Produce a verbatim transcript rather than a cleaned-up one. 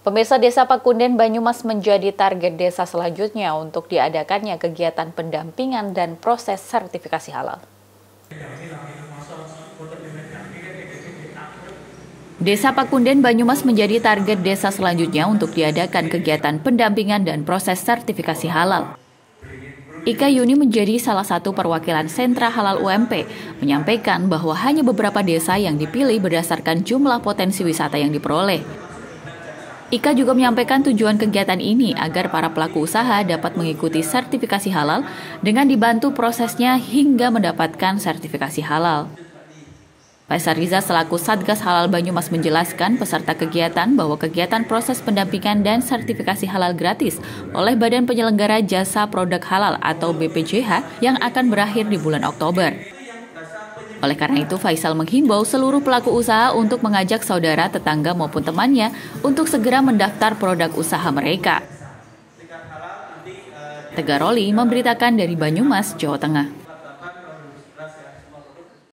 Pemirsa, Desa Pakunden Banyumas menjadi target desa selanjutnya untuk diadakannya kegiatan pendampingan dan proses sertifikasi halal. Desa Pakunden Banyumas menjadi target desa selanjutnya untuk diadakan kegiatan pendampingan dan proses sertifikasi halal. Ika Yuni menjadi salah satu perwakilan sentra halal U M P, menyampaikan bahwa hanya beberapa desa yang dipilih berdasarkan jumlah potensi wisata yang diperoleh. Ika juga menyampaikan tujuan kegiatan ini agar para pelaku usaha dapat mengikuti sertifikasi halal dengan dibantu prosesnya hingga mendapatkan sertifikasi halal. Faisal Riza selaku Satgas Halal Banyumas menjelaskan peserta kegiatan bahwa kegiatan proses pendampingan dan sertifikasi halal gratis oleh Badan Penyelenggara Jasa Produk Halal atau B P J H yang akan berakhir di bulan Oktober. Oleh karena itu, Faisal menghimbau seluruh pelaku usaha untuk mengajak saudara, tetangga maupun temannya untuk segera mendaftar produk usaha mereka. Tegaroli memberitakan dari Banyumas, Jawa Tengah.